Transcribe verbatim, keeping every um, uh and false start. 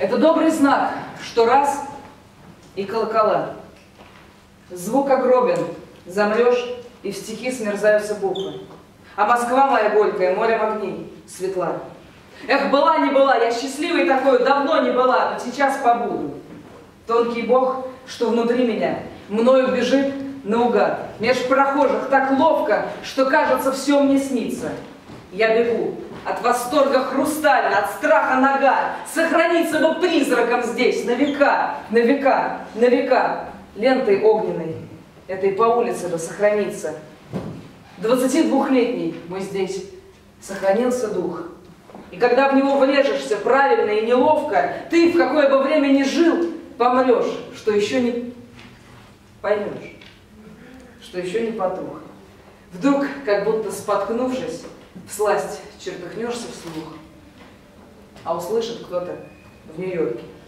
Это добрый знак, что раз и колокола. Звук огробен, замрешь, и в стихи смерзаются буквы. А Москва моя горькая, морем огней, светла. Эх, была не была, я счастливой такой давно не была, но сейчас побуду. Тонкий Бог, что внутри меня, мною бежит наугад. Меж прохожих так ловко, что кажется, все мне снится. Я бегу, от восторга хрустально, от страха нога. Сохраниться бы призраком здесь на века, на века, на века. Лентой огненной этой по улице бы сохраниться. Двадцатидвухлетний мой здесь сохранился дух. И когда в него влежешься правильно и неловко, ты, в какое бы время ни жил, помрешь, что еще не поймешь, что еще не потух. Вдруг, как будто споткнувшись, всласть чертыхнешься вслух, а услышит кто-то в Нью-Йорке.